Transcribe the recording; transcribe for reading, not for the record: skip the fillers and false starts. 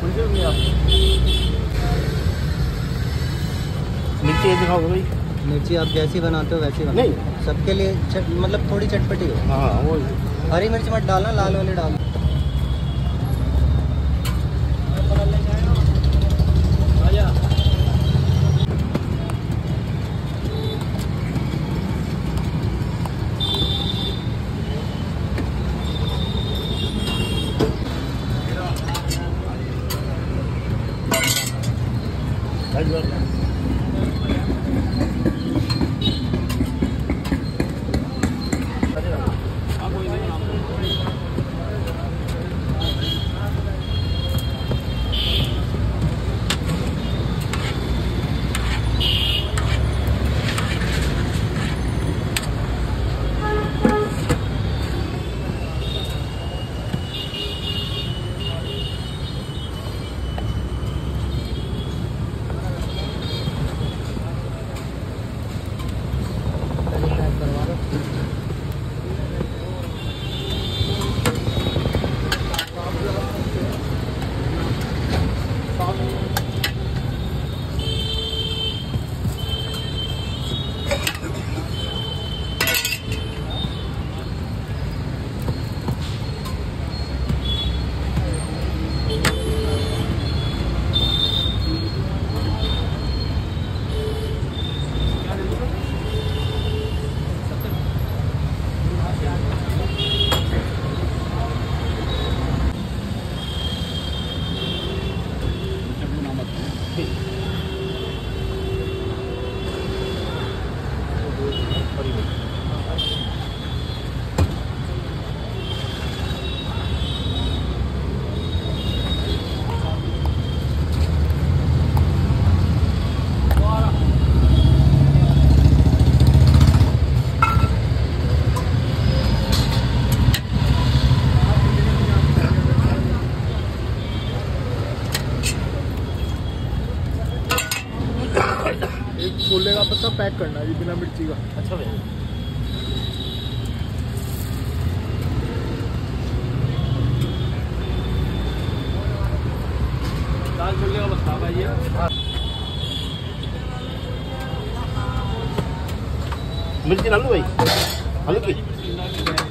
मिर्ची ये दिखाओ भाई। मिर्ची आप जैसी बनाते हो वैसी बनाओ। नहीं सबके लिए मतलब थोड़ी चटपटी हो। हाँ वो हरी मिर्च मत डालना, लाल वाली डाल। एक छोले का पत्ता पैक करना है बिना मिर्ची का। अच्छा भैया। दाल छोले का बता भाई। मिर्ची डालू भाई, हल्की।